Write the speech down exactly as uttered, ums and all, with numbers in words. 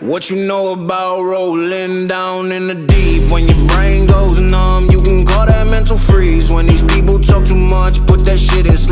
What you know about rolling down in the deep? When your brain goes numb,